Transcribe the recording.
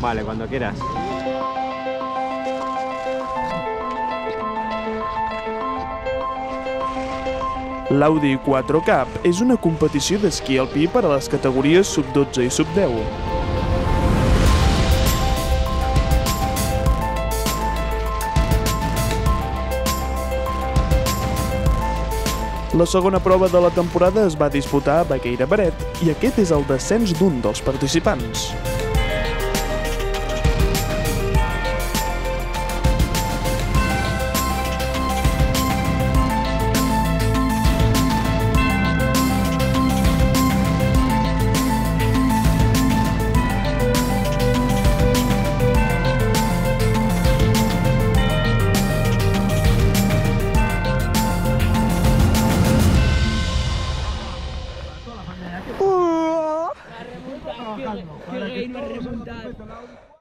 Vale, cuando quieras. L'Audi 4 Cup és una competició d'esquí alpí per a les categories sub-12 i sub-10. La segona prova de la temporada es va disputar a Baqueira Beret i aquest és el descens d'un dels participants. Que rei no ha remuntat.